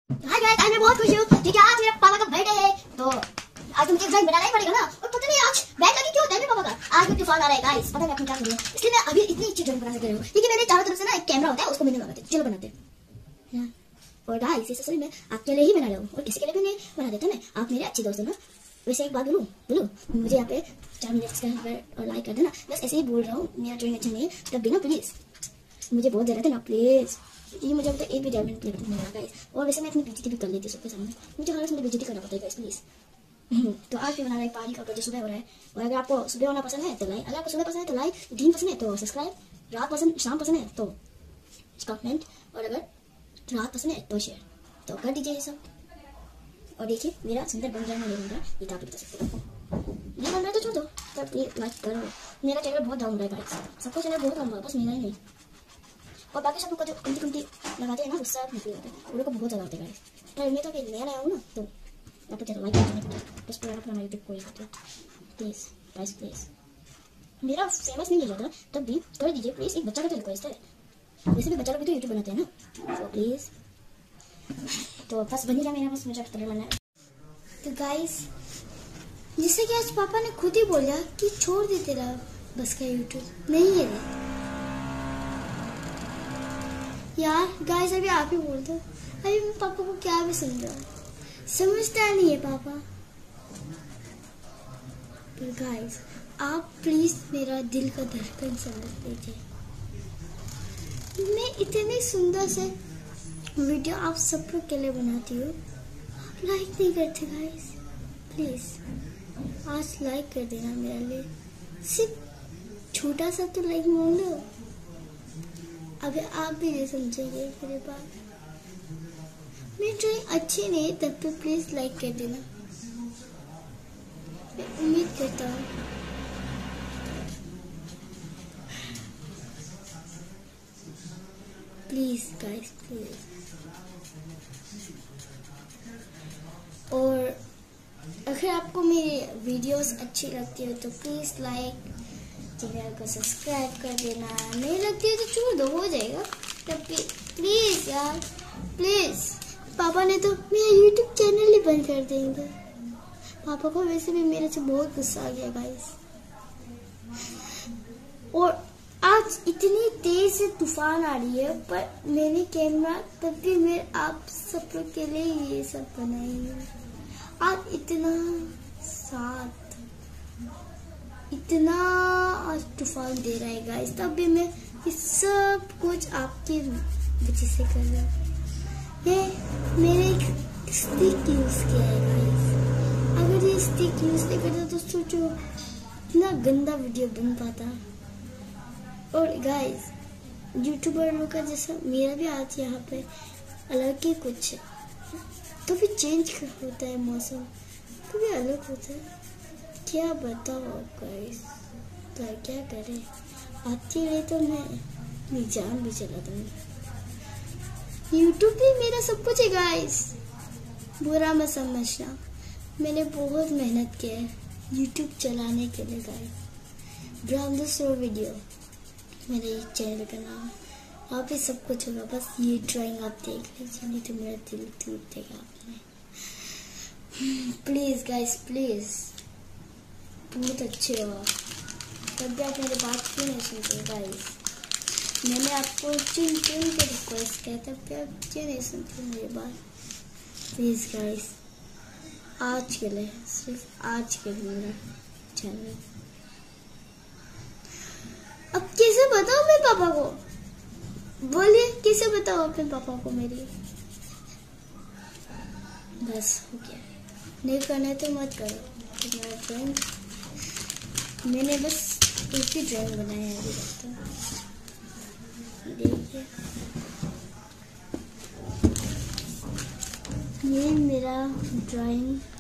Hi guys, आज मैं बहुत खुश हूँ क्योंकि आज मेरे पापा का बर्थडे है। तो आज तो मुझे ड्राइंग बनाना ही पड़ेगा ना। और पता नहीं आज बैग लगी क्यों होता है मेरे पापा का। आज भी तूफान आ रहा है गाइस, पता नहीं क्या करूँ। इसलिए मैं अभी इतनी अच्छी ड्राइंग बना रही हूँ क्योंकि मेरे चारों तरफ से ना एक कैमरा होता है, उसको मैंने लगाते। चलो बनाते हैं। और गाइस इसे सही में आपके लिए ही बना रहा हूँ और किसी के लिए भी नहीं बना देता मैं। आप मेरे अच्छे दोस्त हो ना। वैसे एक बात बोलूँ मुझे यहाँ पे 4 मिनट सब्सक्राइब और लाइक कर देना। बस ऐसे ही बोल रहा हूँ, मेरा ड्राइंग अच्छा नहीं है तब भी ना प्लीज, मुझे बहुत जरूरत है ना प्लीज। ये मुझे अब तक एक भी डायमंड नहीं मिला गाइस। और वैसे मैं अपनी बेइज्जती भी कर लेती हूँ सबके सामने, मुझे हर समय बेइज्जती करना पड़ता है गाइस प्लीज। तो आज भी बना रहा है पानी का, जो सुबह हो रहा है। और अगर आपको सुबह होना पसंद है तो लाइक, अगर आपको सुबह पसंद है तो लाइक, दिन पसंद है तो सब्सक्राइब, रात पसंद शाम पसंद है तो कमेंट, और अगर रात पसंद है तो शेयर। तो कर दीजिए ये सब। और देखिए मेरा सुंदर बन रहा है नहीं बन रहा ये तो आप बता सकते हो। नहीं बन रहा तो छोड़ दो, तब ये लाइक करो। मेरा चैनल बहुत डाउन रहा है गाइस, सबका चैनल बहुत डाउन रहा है, बस मेरा ही नहीं। और बाकी सब लोग का जो कमती लगाते हैं ना गुस्सा निकल जाते हैं, उन लोग को बहुत ज़्यादा होते हैं गाइस। पर मैं तो अभी नया हूँ ना, तो आपको चैनल लाइक करना पड़ता, बस पूरा अपना यूट्यूब को ही प्लीज़ गाइस प्लीज़। मेरा फेमस नहीं हो जाता तब भी कर दीजिए प्लीज़, एक बच्चा का तो रिक्वेस्ट है। वैसे भी बच्चा लोग भी तो यूट्यूब बनाते हैं ना, तो प्लीज़। तो बस बन ही रहा मेरा, बस मुझे तभी बनना है। तो गाइस जिससे कि आज पापा ने खुद ही बोला कि छोड़ दे तेरा बस का यूट्यूब नहीं है यार। गाइस अभी आप ही बोल दो, अभी मैं पापा को क्या भी समझाऊं, समझता नहीं है पापा। पर गाइस आप प्लीज मेरा दिल का धड़कन समझ लीजिए। मैं इतने सुंदर से वीडियो आप सब लोग के लिए बनाती हूँ, लाइक नहीं करते गाइस। प्लीज आज लाइक कर देना मेरे लिए, सिर्फ छोटा सा तो लाइक मांग लो। अगर आप भी नहीं समझेंगे मेरे बात, मेरी ड्राइंग अच्छी नहीं तब तो प्लीज लाइक कर देना। मैं उम्मीद करता हूँ प्लीज गाइस प्लीज। और अगर आपको मेरी वीडियोस अच्छी लगती है तो प्लीज लाइक, चैनल को सब्सक्राइब कर देना। नहीं लगती है तो छोड़ दो, हो जाएगा तब भी प्लीज यार प्लीज। पापा ने तो मेरा यूट्यूब चैनल ही बंद कर देंगे। पापा को वैसे भी मेरे से बहुत गुस्सा आ गया गाइस। और आज इतनी तेज से तूफान आ रही है, पर मैंने कैमरा तब भी मैं आप सब लोग के लिए ये सब बनाई है। आज इतना साथ इतना आज तूफान दे रहा है गाइस, तब भी मैं ये सब कुछ आपकी वजह से कर रहा हूँ। ये मैंने एक स्टिक यूज किया है गाइस। अगर ये स्टिक यूज नहीं करता तो सोचो इतना गंदा वीडियो बन पाता। और गाइस यूट्यूबर लोग का जैसा मेरा भी आज यहाँ पे अलग ही कुछ है, तो भी चेंज होता है मौसम, तो भी अलग होता है। क्या बताओ गाइस, पर क्या करें, आती रही तो मैं अपनी जान भी चला दूंगी। यूट्यूब भी मेरा सब कुछ है गाइस, बुरा मत समझना। मैंने बहुत मेहनत की है यूट्यूब चलाने के लिए गाइस। ब्राउन शो वीडियो मेरे चैनल का नाम, आप ही सब कुछ होगा। बस ये ड्राइंग आप देख लीजिए, नहीं तो मेरा दिल टूट देगा आपने। प्लीज गाइस प्लीज, बहुत अच्छे हो आप, तब भी आप मेरी बात क्यों नहीं सुनते गाइस। मैंने आपको चुन के रिक्वेस्ट किया, तब भी आप क्यों नहीं सुनते मेरी बात। प्लीज गाइस आज के लिए, सिर्फ आज के लिए मेरा चैनल। अब कैसे बताओ मैं पापा को, बोलिए कैसे बताओ अपने पापा को मेरी। बस हो गया, नहीं करना है तो मत करो। मेरा ड्राइंग मैंने बस एक ही ड्राइंग बनाया है अभी तक। देखिए ये मेरा ड्राइंग